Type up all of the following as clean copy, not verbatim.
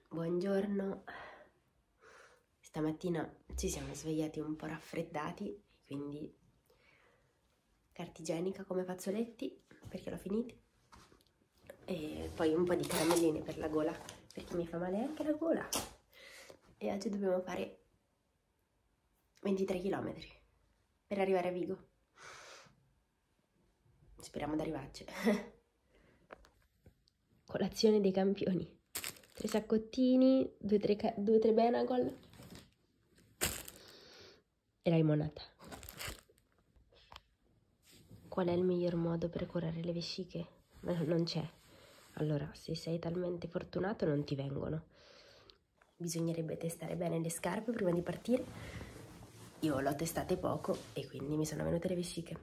Buongiorno. Stamattina ci siamo svegliati un po' raffreddati, quindi carta igienica come fazzoletti perché l'ho finiti e poi un po' di caramelline per la gola perché mi fa male anche la gola. E oggi dobbiamo fare 23 km per arrivare a Vigo. Speriamo di arrivarci. Colazione dei campioni. 3 saccottini, 2-3 Benagol e la limonata. Qual è il miglior modo per curare le vesciche? Non c'è. Allora, se sei talmente fortunato non ti vengono. Bisognerebbe testare bene le scarpe prima di partire. Io l'ho testate poco e quindi mi sono venute le vesciche.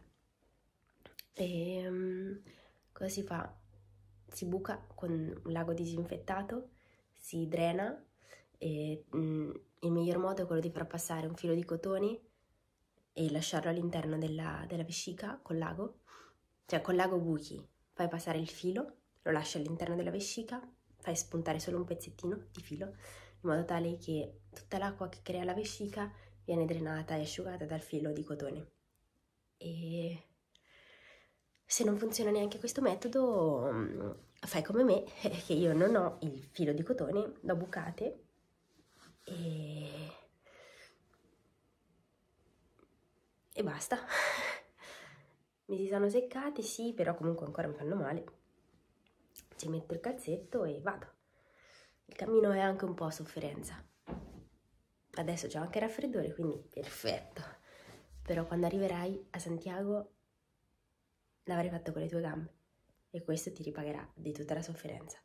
E cosa si fa? Si buca con un lago disinfettato, si drena e il miglior modo è quello di far passare un filo di cotone e lasciarlo all'interno della vescica col lago. Cioè col lago buchi, fai passare il filo, lo lasci all'interno della vescica, fai spuntare solo un pezzettino di filo in modo tale che tutta l'acqua che crea la vescica viene drenata e asciugata dal filo di cotone. E se non funziona neanche questo metodo, fai come me, che io non ho il filo di cotone, lo bucate e basta. Mi si sono seccati, sì, però comunque ancora mi fanno male. Ci metto il calzetto e vado. Il cammino è anche un po' sofferenza. Adesso c'ho anche raffreddore, quindi perfetto. Però quando arriverai a Santiago l'avrai fatto con le tue gambe e questo ti ripagherà di tutta la sofferenza.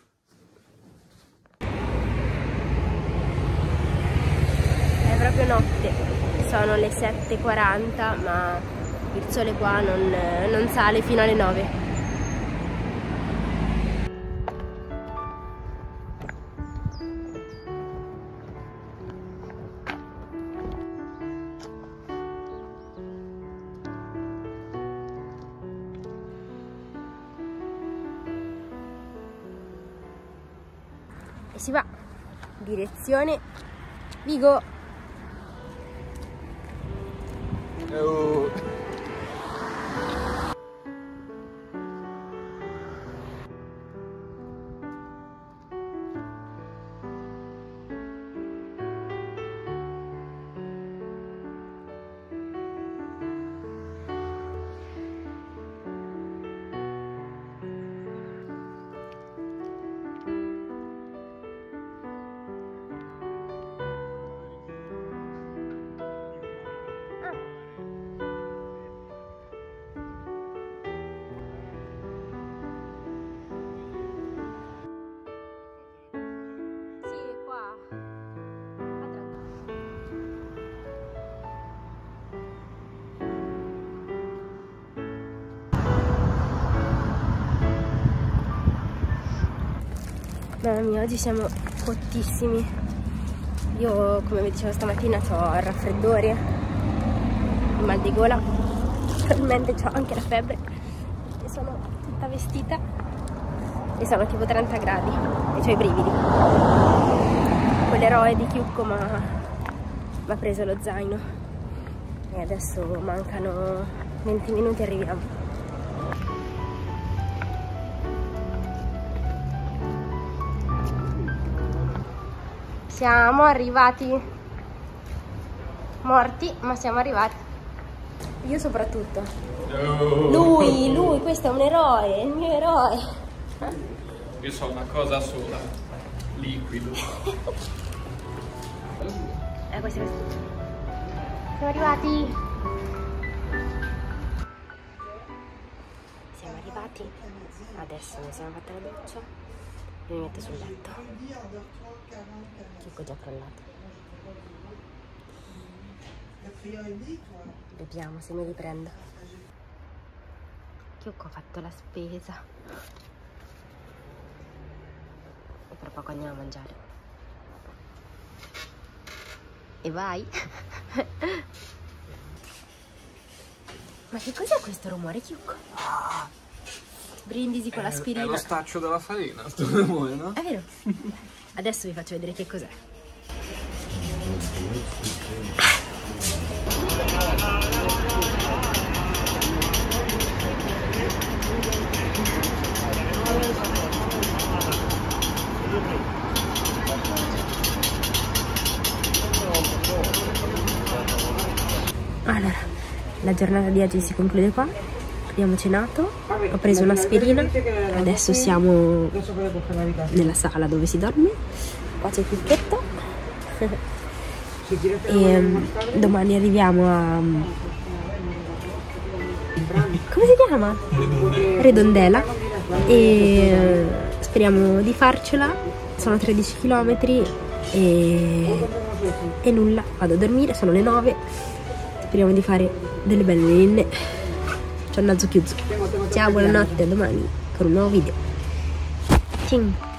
È proprio notte, sono le 7:40, ma il sole qua non sale fino alle 9. E si va, direzione Vigo. Mamma mia, oggi siamo cottissimi. Io, come vi dicevo stamattina, ho il raffreddore, il mal di gola, probabilmente ho anche la febbre e sono tutta vestita e sono tipo 30 gradi e ho i brividi. Quell'eroe di Chiucco mi ha preso lo zaino e adesso mancano 20 minuti e arriviamo. Siamo arrivati morti, ma siamo arrivati. Io soprattutto. Lui, questo è un eroe, è il mio eroe. Io so una cosa sola, liquido. Questo è tutto. Siamo arrivati. Siamo arrivati. Adesso mi siamo fatta la doccia. Mi metto sul letto. Chiuco già crollato. Vediamo se mi riprendo. Chiuco ha fatto la spesa. E tra poco andiamo a mangiare. E vai. Ma che cos'è questo rumore, Chiuco? Brindisi con l'aspirina. È lo staccio della farina, sto rumore, no? È vero. Adesso vi faccio vedere che cos'è. Allora, la giornata di oggi si conclude qua. Abbiamo cenato, ho preso un'aspirina, adesso siamo nella sala dove si dorme. Qua c'è il picchetto e domani arriviamo a... come si chiama? Redondela, e speriamo di farcela. Sono 13 km e nulla, vado a dormire, sono le 9, speriamo di fare delle belle linee. Ciao, naso chiuso. Ciao, buonanotte, a domani con un nuovo video. Ciao.